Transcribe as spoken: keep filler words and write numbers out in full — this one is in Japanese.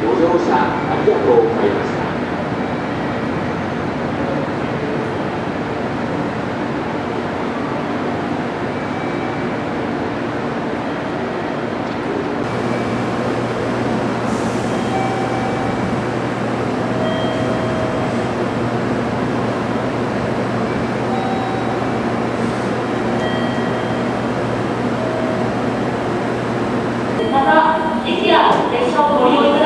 ご乗車ありがとうございました。 また駅や列車をご利用いただ